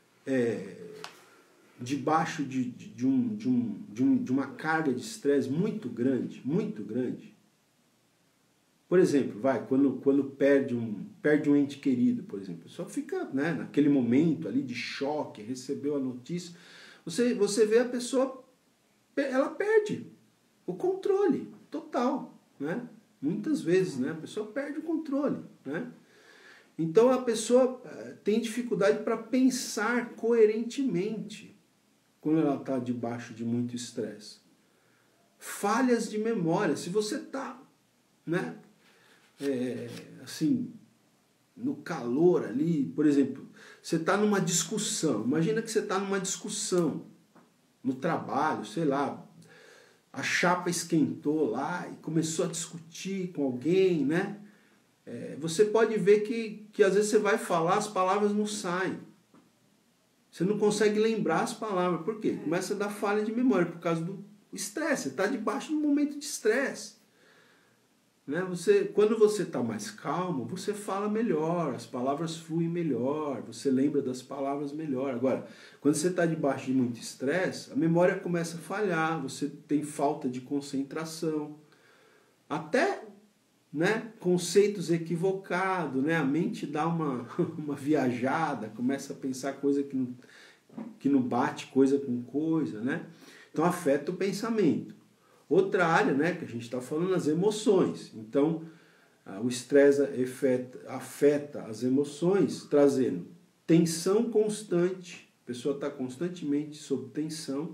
Speaker 1: debaixo de uma carga de estresse muito grande, muito grande? Por exemplo, quando perde um ente querido, por exemplo, a pessoa fica, né, naquele momento ali de choque, recebeu a notícia, você vê a pessoa, ela perde o controle total, né? Muitas vezes, né, a pessoa perde o controle, né? Então a pessoa tem dificuldade para pensar coerentemente quando ela está debaixo de muito estresse. Falhas de memória. Se você está, né, assim, no calor ali, por exemplo, Você está numa discussão. Imagina que você está numa discussão no trabalho, sei lá, a chapa esquentou lá e começou a discutir com alguém, né? Você pode ver que às vezes você vai falar, as palavras não saem. Você não consegue lembrar as palavras. Por quê? Começa a dar falha de memória por causa do estresse. Você está debaixo de um momento de estresse. Né? Quando você está mais calmo, você fala melhor, as palavras fluem melhor, você lembra das palavras melhor. Agora, quando você está debaixo de muito estresse, a memória começa a falhar, você tem falta de concentração, até, né, conceitos equivocados, né? A mente dá uma viajada, começa a pensar coisa que não bate coisa com coisa, né? Então afeta o pensamento. Outra área, né, que a gente está falando, as emoções. Então, o estresse afeta as emoções, trazendo tensão constante. A pessoa está constantemente sob tensão.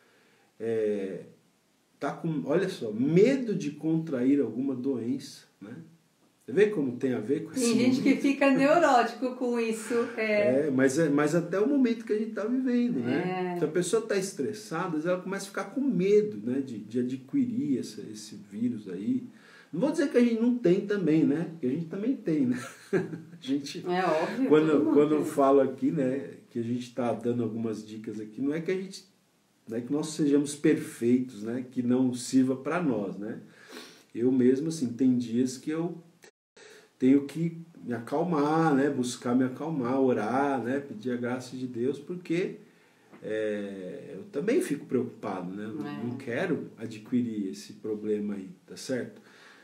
Speaker 1: Tá com, olha só, medo de contrair alguma doença. Né? Você vê como tem a ver com isso?
Speaker 2: Tem gente que fica neurótico com isso.
Speaker 1: Mas até o momento que a gente está vivendo, né? Se a pessoa está estressada, ela começa a ficar com medo, né, de adquirir esse vírus aí. Não vou dizer que a gente não tem também, né? Porque a gente também tem, né? A gente,
Speaker 2: óbvio.
Speaker 1: Quando eu falo aqui, né, que a gente está dando algumas dicas aqui, não é que nós sejamos perfeitos, né? Que não sirva para nós, né? Eu mesmo, assim, tem dias que eu tenho que me acalmar, né? Buscar me acalmar, orar, né? Pedir a graça de Deus, porque eu também fico preocupado, né? Não quero adquirir esse problema aí, tá certo?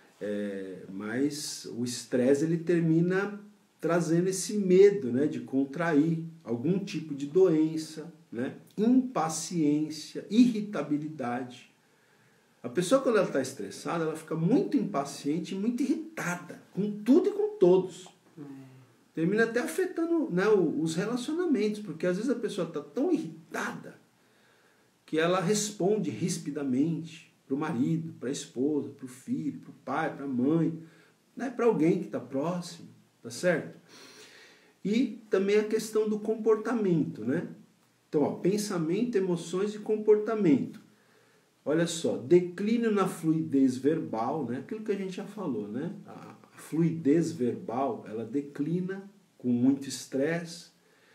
Speaker 1: Mas o estresse, ele termina trazendo esse medo, né? De contrair algum tipo de doença, né? Impaciência, irritabilidade. A pessoa, quando ela está estressada, ela fica muito impaciente e muito irritada com tudo e com todos. Termina até afetando, né, os relacionamentos, porque às vezes a pessoa está tão irritada que ela responde rispidamente para o marido, para a esposa, para o filho, para o pai, para a mãe, né, para alguém que está próximo, tá certo? E também a questão do comportamento, né? Então, ó, pensamento, emoções e comportamento. Olha só, declínio na fluidez verbal, né? Aquilo que a gente já falou, né? A fluidez verbal, ela declina com muito estresse.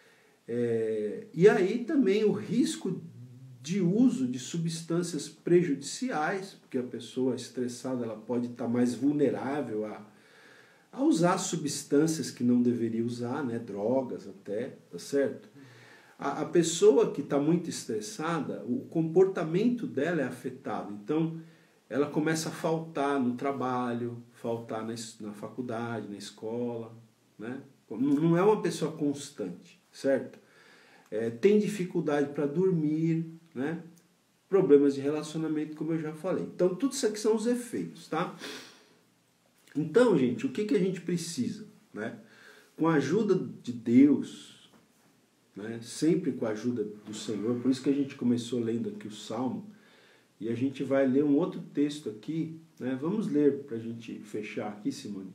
Speaker 1: E aí também o risco de uso de substâncias prejudiciais, porque a pessoa estressada, ela pode estar mais vulnerável a usar substâncias que não deveria usar, né? Drogas até, tá certo? A pessoa que está muito estressada, o comportamento dela é afetado. Então, ela começa a faltar no trabalho, faltar na faculdade, na escola. Né? Não é uma pessoa constante, certo? Tem dificuldade para dormir, né? Problemas de relacionamento, como eu já falei. Então, tudo isso aqui são os efeitos, tá? Então, gente, o que a gente precisa? Né? Com a ajuda de Deus, né? Sempre com a ajuda do Senhor, por isso que a gente começou lendo aqui o Salmo, e a gente vai ler um outro texto aqui, né? Vamos ler para a gente fechar aqui, Simone.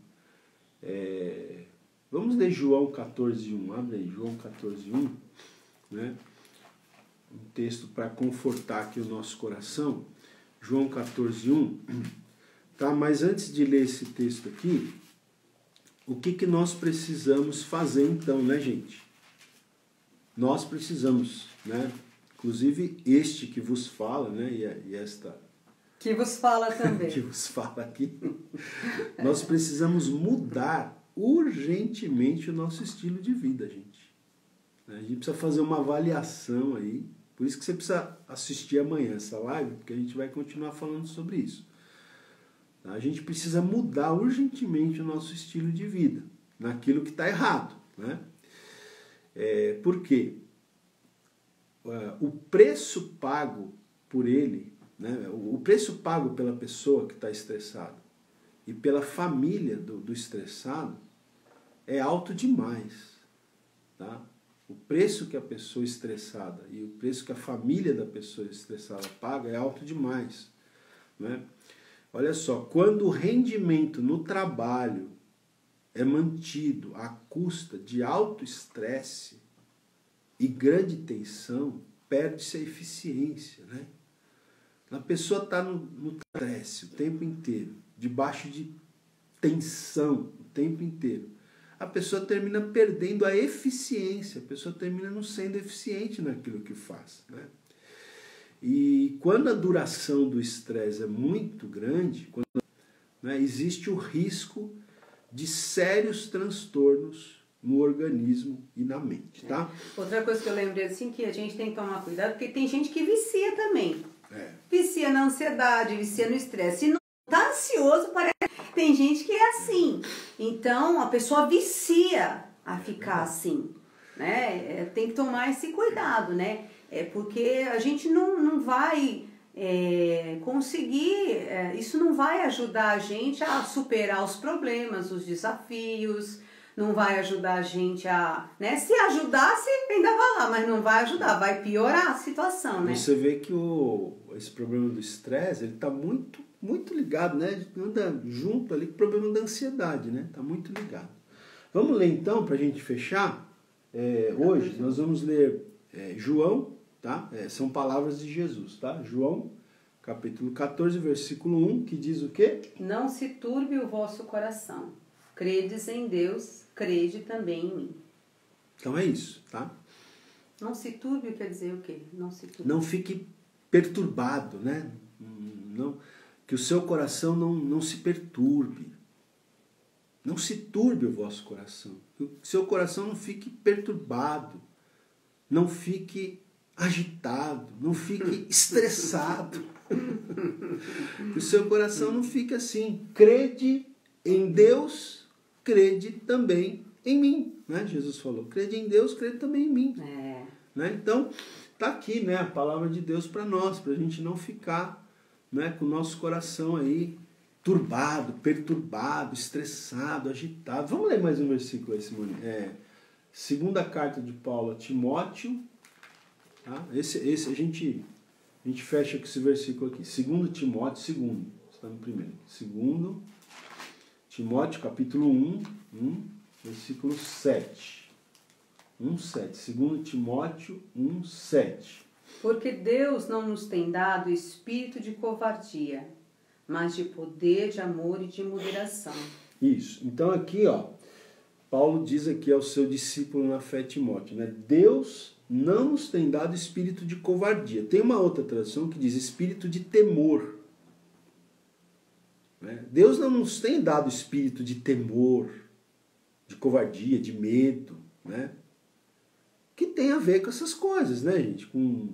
Speaker 1: Vamos ler João 14:1, abre aí, João 14:1, né? Um texto para confortar aqui o nosso coração, João 14:1, tá? Mas antes de ler esse texto aqui, o que nós precisamos fazer então, né, gente? Nós precisamos, né? Inclusive este que vos fala, né? E esta
Speaker 2: que vos fala também.
Speaker 1: que vos fala aqui. Nós precisamos mudar urgentemente o nosso estilo de vida, gente. A gente precisa fazer uma avaliação aí. Por isso que você precisa assistir amanhã essa live, porque a gente vai continuar falando sobre isso. A gente precisa mudar urgentemente o nosso estilo de vida, naquilo que está errado, né? Por quê? O preço pago por ele, né? O preço pago pela pessoa que está estressada e pela família do estressado é alto demais. Tá? O preço que a pessoa estressada e o preço que a família da pessoa estressada paga é alto demais. Né? Olha só, quando o rendimento no trabalho é mantido à custa de alto estresse, e grande tensão, perde-se a eficiência, né? A pessoa está no estresse o tempo inteiro, debaixo de tensão o tempo inteiro. A pessoa termina perdendo a eficiência, a pessoa termina não sendo eficiente naquilo que faz, né? E quando a duração do estresse é muito grande, né, existe o risco de sérios transtornos no organismo e na mente, tá?
Speaker 2: Outra coisa que eu lembrei assim, que a gente tem que tomar cuidado, porque tem gente que vicia também. Vicia na ansiedade, vicia no estresse. Se não tá ansioso, parece que tem gente que é assim. Então, a pessoa vicia a ficar assim, né? Tem que tomar esse cuidado, né? Porque a gente não vai conseguir, isso não vai ajudar a gente a superar os problemas, os desafios, não vai ajudar a gente a... né? Se ajudasse, ainda vai lá, mas não vai ajudar, vai piorar a situação, né?
Speaker 1: Você vê que esse problema do estresse, ele está muito, muito ligado, né? Anda junto ali com o problema da ansiedade, né? Está muito ligado. Vamos ler então, para a gente fechar. Hoje nós vamos ler João, tá? São palavras de Jesus, tá? João, capítulo 14, versículo 1, que diz o quê?
Speaker 2: Não se turbe o vosso coração. Credes em Deus, crede também em mim.
Speaker 1: Então é isso, tá?
Speaker 2: Não se turbe quer dizer o quê? Não se turbe.
Speaker 1: Não fique perturbado, né? Não, que o seu coração não se perturbe. Não se turbe o vosso coração. Que o seu coração não fique perturbado. Não fique agitado. Não fique estressado. Que o seu coração não fique assim. Crede em Deus, crede também em mim. Né? Jesus falou, crede em Deus, crede também em mim. Né? Então, está aqui, né, a palavra de Deus para nós, para a gente não ficar, né, com o nosso coração aí turbado, perturbado, estressado, agitado. Vamos ler mais um versículo aí, Simone. Segunda carta de Paulo a Timóteo. Tá? Esse a gente fecha com esse versículo aqui. 2 Timóteo, 2. Está no primeiro. 2 Timóteo, capítulo 1, versículo 7. 1:7. 2 Timóteo 1:7.
Speaker 2: Porque Deus não nos tem dado espírito de covardia, mas de poder, de amor e de moderação.
Speaker 1: Isso. Então aqui, Paulo diz aqui ao seu discípulo na fé, Timóteo, né? Deus não nos tem dado espírito de covardia. Tem uma outra tradução que diz espírito de temor. Né? Deus não nos tem dado espírito de temor, de covardia, de medo, né? Que tem a ver com essas coisas, né, gente? Com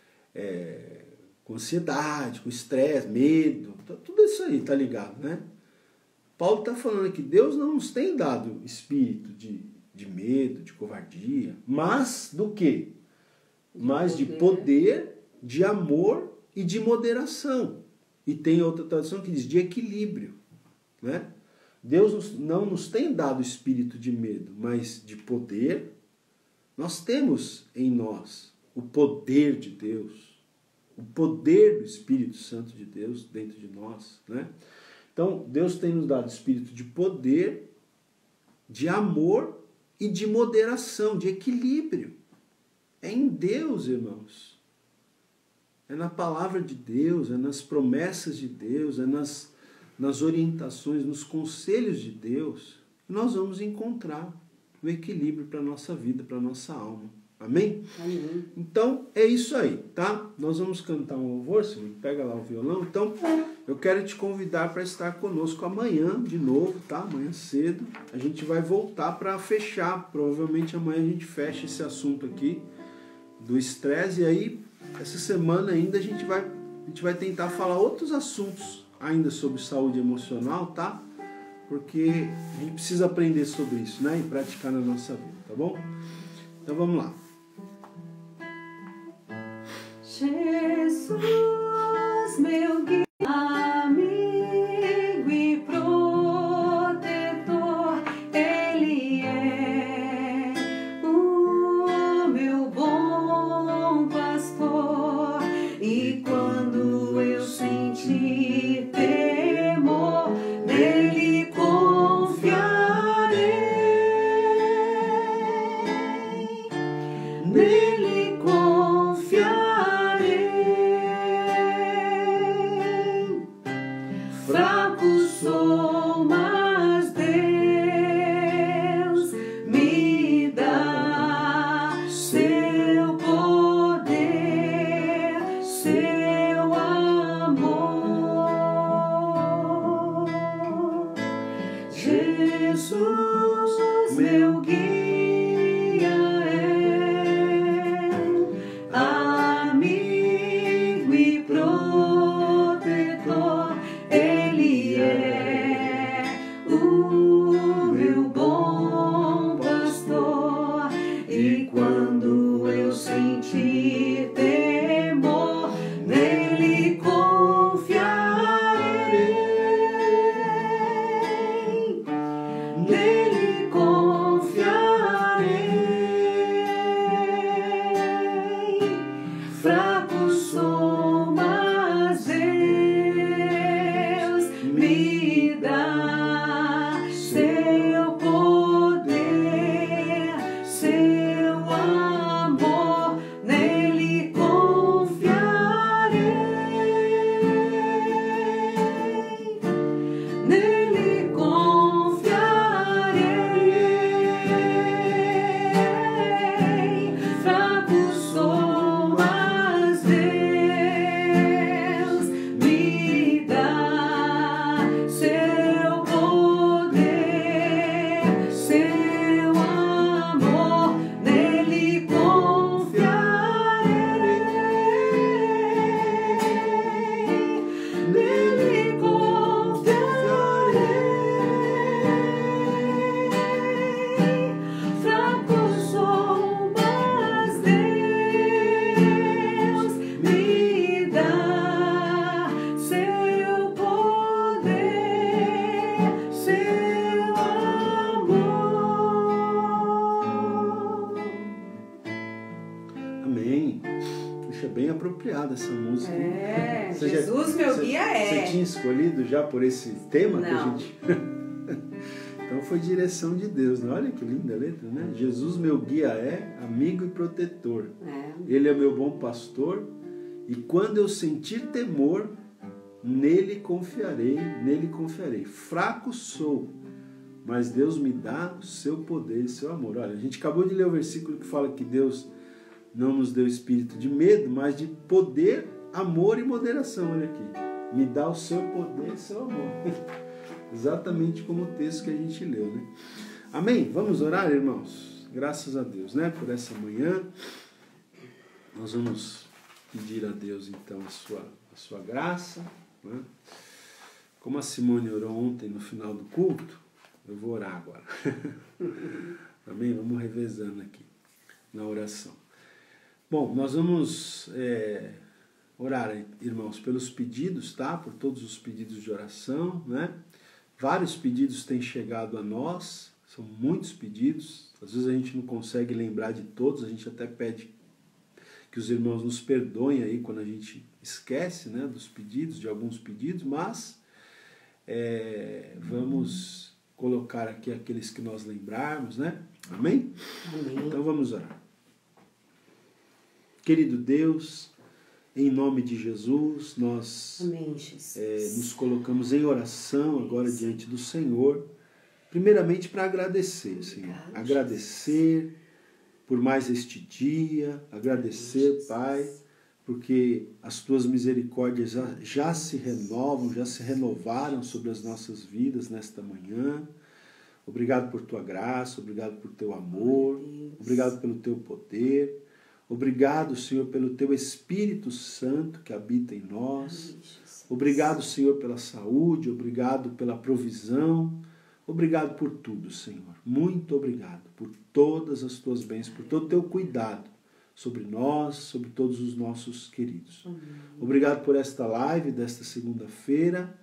Speaker 1: ansiedade, com estresse, medo, tudo isso aí tá ligado, né? Paulo está falando que Deus não nos tem dado espírito de medo, de covardia, mas do quê? Mas de poder, de amor e de moderação. E tem outra tradução que diz de equilíbrio, né? Deus não nos tem dado espírito de medo, mas de poder. Nós temos em nós o poder de Deus, o poder do Espírito Santo de Deus dentro de nós, né? Então, Deus tem nos dado espírito de poder, de amor e de moderação, de equilíbrio. É em Deus, irmãos. É na palavra de Deus, é nas promessas de Deus, é nas orientações, nos conselhos de Deus que nós vamos encontrar o equilíbrio para a nossa vida, para a nossa alma. Amém?
Speaker 2: Amém.
Speaker 1: Então, é isso aí, tá? Nós vamos cantar um louvor, Simone, pega lá o violão. Então, eu quero te convidar para estar conosco amanhã, de novo, tá? Amanhã cedo. A gente vai voltar para fechar. Provavelmente amanhã a gente fecha esse assunto aqui do estresse. E aí, essa semana ainda a gente vai tentar falar outros assuntos ainda sobre saúde emocional, tá? Porque a gente precisa aprender sobre isso, né? E praticar na nossa vida, tá bom? Então vamos lá.
Speaker 2: Jesus, meu guia, amigo e protetor, Ele é o meu bom pastor. E quando eu sentir temor, nele confiarei. Jesus meu guia é.
Speaker 1: Você tinha escolhido já por esse tema?
Speaker 2: Não.
Speaker 1: Que a gente... Então foi direção de Deus, né? Olha que linda a letra, né? Jesus meu guia é, amigo e protetor. Ele é meu bom pastor, e quando eu sentir temor, nele confiarei. Fraco sou, mas Deus me dá o seu poder e seu amor. Olha, a gente acabou de ler o versículo que fala que Deus não nos deu espírito de medo, mas de poder, amor e moderação. Olha aqui, me dá o seu poder e seu amor. Exatamente como o texto que a gente leu, né? Amém? Vamos orar, irmãos? Graças a Deus, né? Por essa manhã, nós vamos pedir a Deus, então, a sua graça, né? Como a Simone orou ontem no final do culto, eu vou orar agora. Amém? Vamos revezando aqui na oração. Bom, nós vamos orar, irmãos, pelos pedidos, tá? Por todos os pedidos de oração, né? Vários pedidos têm chegado a nós, são muitos pedidos. Às vezes a gente não consegue lembrar de todos, a gente até pede que os irmãos nos perdoem aí quando a gente esquece, né, dos pedidos, de alguns pedidos, mas vamos colocar aqui aqueles que nós lembrarmos, né? Amém?
Speaker 2: Amém.
Speaker 1: Então vamos orar. Querido Deus, em nome de Jesus, nós
Speaker 2: Amém, Jesus.
Speaker 1: nos colocamos em oração agora diante do Senhor, primeiramente para agradecer, Senhor. Agradecer por mais este dia, agradecer, Pai, porque as Tuas misericórdias já se renovam, já se renovaram sobre as nossas vidas nesta manhã. Obrigado por Tua graça, obrigado por Teu amor, obrigado pelo Teu poder. Obrigado, Senhor, pelo Teu Espírito Santo que habita em nós. Obrigado, Senhor, pela saúde. Obrigado pela provisão. Obrigado por tudo, Senhor. Muito obrigado por todas as Tuas bênçãos, por todo o Teu cuidado sobre nós, sobre todos os nossos queridos. Obrigado por esta live desta segunda-feira.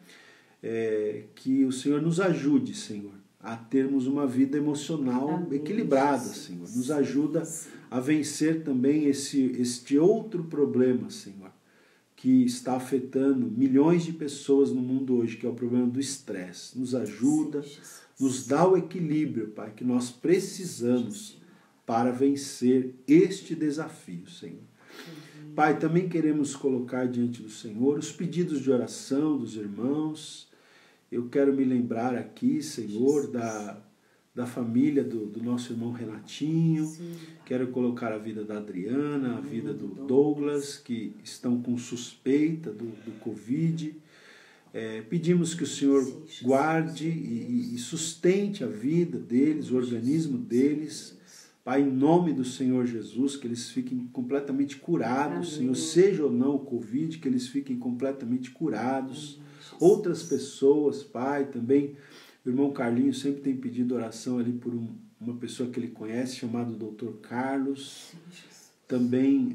Speaker 1: Que o Senhor nos ajude, Senhor, a termos uma vida emocional equilibrada, Senhor. Nos ajuda a vencer também este outro problema, Senhor, que está afetando milhões de pessoas no mundo hoje, que é o problema do estresse. Nos ajuda, nos dá o equilíbrio, Pai, que nós precisamos para vencer este desafio, Senhor. Pai, também queremos colocar diante do Senhor os pedidos de oração dos irmãos. Eu quero me lembrar aqui, Senhor, da família do nosso irmão Renatinho. Sim. Quero colocar a vida da Adriana, a vida do Douglas, que estão com suspeita do Covid. Pedimos que o Senhor guarde e sustente a vida deles, o organismo deles. Pai, em nome do Senhor Jesus, que eles fiquem completamente curados. Amém. Senhor, seja ou não o Covid, que eles fiquem completamente curados. Amém. Outras pessoas, Pai, também, o irmão Carlinhos sempre tem pedido oração ali por uma pessoa que ele conhece, chamado Dr. Carlos. Também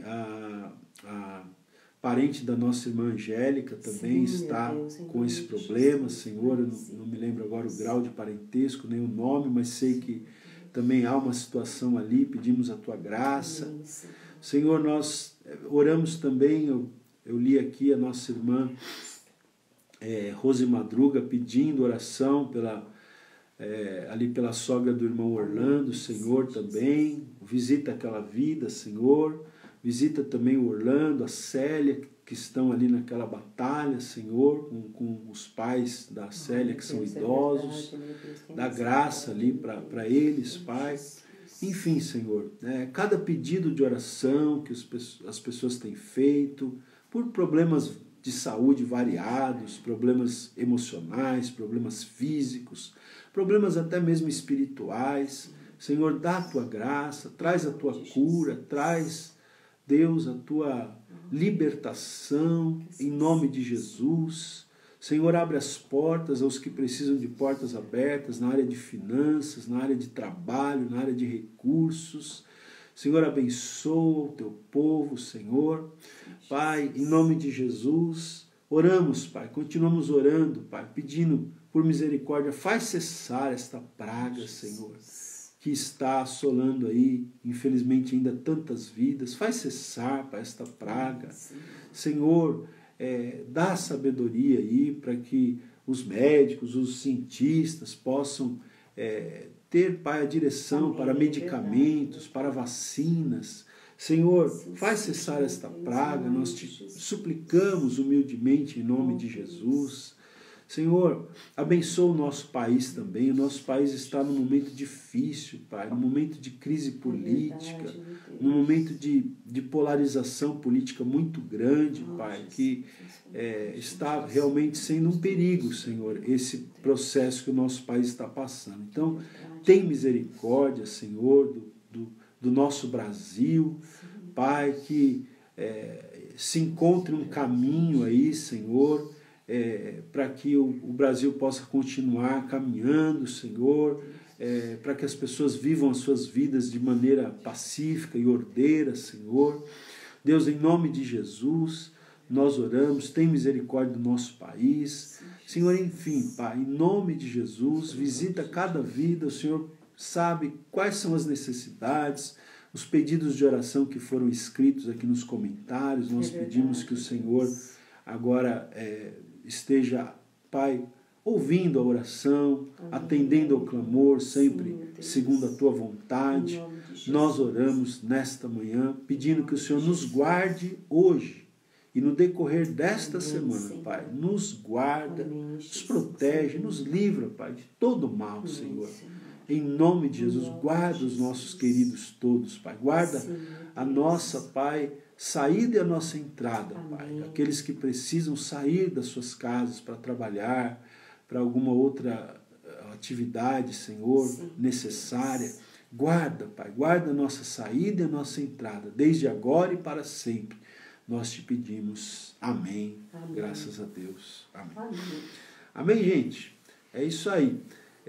Speaker 1: a parente da nossa irmã Angélica também está com esse problema, Senhor. Eu não me lembro agora o grau de parentesco, nem o nome, mas sei que também há uma situação ali, pedimos a Tua graça. Senhor, nós oramos também, eu li aqui a nossa irmã Rose Madruga pedindo oração ali pela sogra do irmão Orlando, Senhor, também. Visita aquela vida, Senhor. Visita também o Orlando, a Célia, que estão ali naquela batalha, Senhor, com os pais da Célia, que são idosos. Dá graça ali para eles, Pai. Enfim, Senhor, cada pedido de oração que as pessoas têm feito, por problemas de saúde variados, problemas emocionais, problemas físicos, problemas até mesmo espirituais. Senhor, dá a Tua graça, traz a Tua cura, traz, Deus, a Tua libertação, em nome de Jesus. Senhor, abre as portas aos que precisam de portas abertas na área de finanças, na área de trabalho, na área de recursos. Senhor, abençoa o Teu povo, Senhor. Pai, em nome de Jesus, oramos, Pai, continuamos orando, Pai, pedindo por misericórdia, faz cessar esta praga, Senhor, que está assolando aí, infelizmente, ainda tantas vidas. Faz cessar, Pai, esta praga. Senhor, dá sabedoria aí para que os médicos, os cientistas possam ter, Pai, a direção para medicamentos, para vacinas. Senhor, faz cessar esta praga, nós te suplicamos humildemente em nome de Jesus. Senhor, abençoa o nosso país também. O nosso país está num momento difícil, Pai, num momento de crise política, num momento de polarização política muito grande, Pai, que está realmente sendo um perigo, Senhor, esse processo que o nosso país está passando. Então, tem misericórdia, Senhor, do nosso Brasil, Pai, que se encontre um caminho aí, Senhor, para que o Brasil possa continuar caminhando, Senhor, para que as pessoas vivam as suas vidas de maneira pacífica e ordeira, Senhor. Deus, em nome de Jesus, nós oramos, tem misericórdia do nosso país. Senhor, enfim, Pai, em nome de Jesus, visita cada vida, o Senhor sabe quais são as necessidades, os pedidos de oração que foram escritos aqui nos comentários. Nós pedimos que o Senhor agora esteja, Pai, ouvindo a oração, atendendo ao clamor, sempre segundo a Tua vontade. Nós oramos nesta manhã, pedindo que o Senhor nos guarde hoje e no decorrer desta semana, Pai. Nos guarda, nos protege, nos livra, Pai, de todo mal, Senhor. Em nome de Jesus, guarda os nossos queridos todos, Pai. Guarda a nossa, Pai, saída e a nossa entrada, Pai. Aqueles que precisam sair das suas casas para trabalhar, para alguma outra atividade, Senhor, necessária. Guarda, Pai. Guarda a nossa saída e a nossa entrada, desde agora e para sempre. Nós te pedimos. Amém. Graças a Deus. Amém. Amém, gente? É isso aí.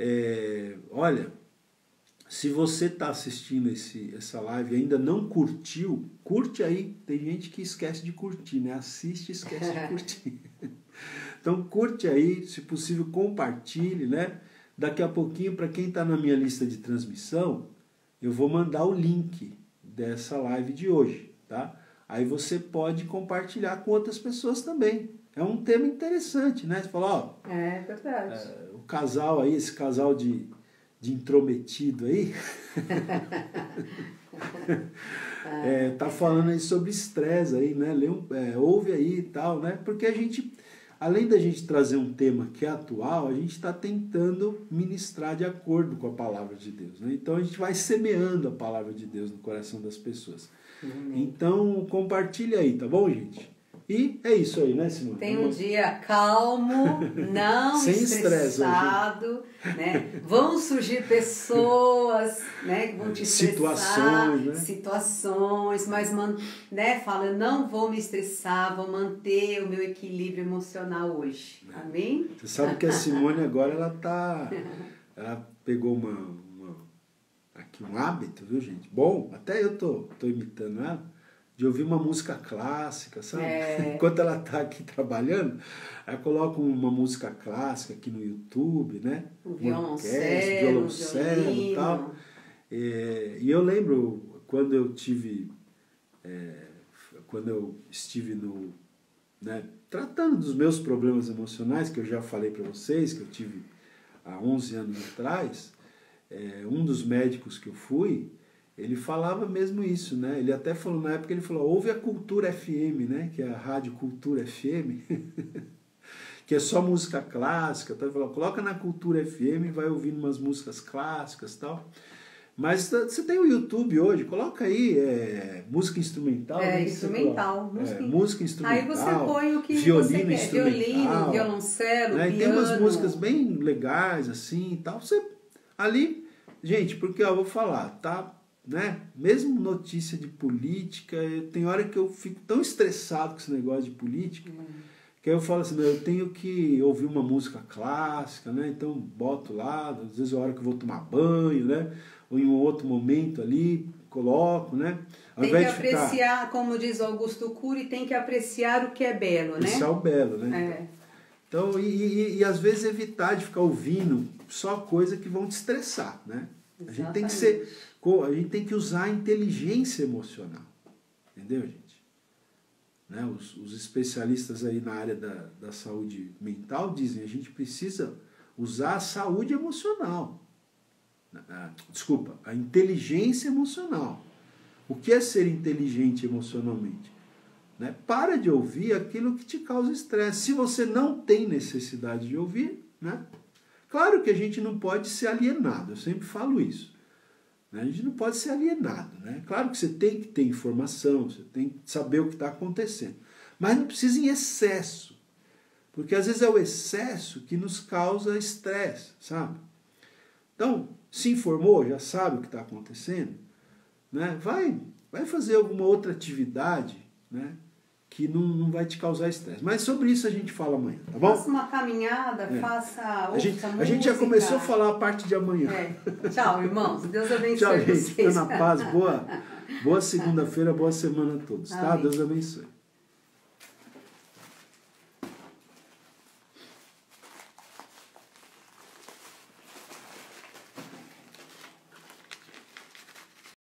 Speaker 1: Olha, se você está assistindo essa live e ainda não curtiu, curte aí. Tem gente que esquece de curtir, né? Assiste e esquece de curtir. Então curte aí, se possível compartilhe, né? Daqui a pouquinho, para quem está na minha lista de transmissão, eu vou mandar o link dessa live de hoje, tá? Aí você pode compartilhar com outras pessoas também. É um tema interessante, né? Você fala, ó...
Speaker 2: É verdade.
Speaker 1: O casal aí, esse casal de intrometido aí, tá falando aí sobre estresse aí, né? Ouve aí e tal, né? Porque a gente, além da gente trazer um tema que é atual, a gente está tentando ministrar de acordo com a palavra de Deus, né? Então a gente vai semeando a palavra de Deus no coração das pessoas. Então compartilha aí, tá bom, gente? E é isso aí, né, Simone?
Speaker 2: Tem um dia calmo, não
Speaker 1: sem
Speaker 2: estressado, né? Vão surgir pessoas, né, que vão te estressar, situações, mas né, fala, não vou me estressar, vou manter o meu equilíbrio emocional hoje. Amém?
Speaker 1: Você sabe que a Simone agora ela pegou aqui um hábito, viu, gente? Bom, até eu tô imitando ela, de ouvir uma música clássica, sabe? Enquanto ela está aqui trabalhando, ela coloca uma música clássica aqui no YouTube, né?
Speaker 2: Um violoncelo
Speaker 1: e tal. E eu lembro quando eu estive né, tratando dos meus problemas emocionais, que eu já falei para vocês, que eu tive há 11 anos atrás, um dos médicos que eu fui, ele falava mesmo isso, né? Ele até falou, na época, ele falou, ouve a Cultura FM, né? Que é a Rádio Cultura FM, que é só música clássica. Então ele falou, coloca na Cultura FM, vai ouvindo umas músicas clássicas e tal. Mas você tem o YouTube hoje, coloca aí música instrumental.
Speaker 2: Instrumental.
Speaker 1: Música instrumental.
Speaker 2: Aí você põe o que
Speaker 1: violino
Speaker 2: você quer. Violino, violoncelo,
Speaker 1: né?
Speaker 2: piano.
Speaker 1: Tem umas músicas bem legais, assim, e tal. Você, ali, gente, porque eu vou falar, tá? Né? Mesmo notícia de política, tem hora que eu fico tão estressado com esse negócio de política, que aí eu falo assim, não, eu tenho que ouvir uma música clássica, né? Então boto lá, às vezes é a hora que eu vou tomar banho, né? Ou em um outro momento ali, coloco, né? Ao
Speaker 2: tem que apreciar, como diz Augusto Cury, tem que apreciar o que é belo, né?
Speaker 1: Apreciar o belo, né? Então, e às vezes evitar de ficar ouvindo só coisa que vão te estressar, né? A gente tem que usar a inteligência emocional. Entendeu, gente? né? Os especialistas aí na área da saúde mental dizem que a gente precisa usar a saúde emocional. Desculpa, a inteligência emocional. O que é ser inteligente emocionalmente? Né? Para de ouvir aquilo que te causa estresse. Se você não tem necessidade de ouvir, né? Claro que a gente não pode ser alienado, eu sempre falo isso. Né? A gente não pode ser alienado. Né? Claro que você tem que ter informação, você tem que saber o que está acontecendo. Mas não precisa em excesso. Porque às vezes é o excesso que nos causa estresse, sabe? Então, se informou, já sabe o que está acontecendo, né? Vai fazer alguma outra atividade, né? Que não vai te causar estresse. Mas sobre isso a gente fala amanhã, tá bom?
Speaker 2: Faça uma caminhada, faça ouça música.
Speaker 1: A gente já começou a falar a parte de amanhã.
Speaker 2: Tchau, irmãos. Deus abençoe
Speaker 1: Tchau, gente.
Speaker 2: vocês.
Speaker 1: Fica na paz. Boa segunda-feira, boa semana a todos, tá?
Speaker 2: Amém.
Speaker 1: Deus abençoe.